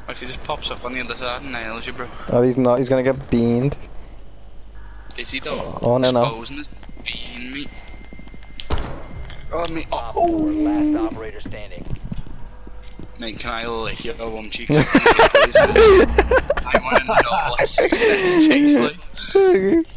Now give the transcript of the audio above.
What if he just pops up on the other side and nails you, bro? Oh, he's not. He's gonna get beamed. Is he though? Oh, no, no. Exposing his bean meat. Oh, me. Op Oh, 4, last operator standing. mate, can I lick your bum cheeks? I want to know what success tastes like.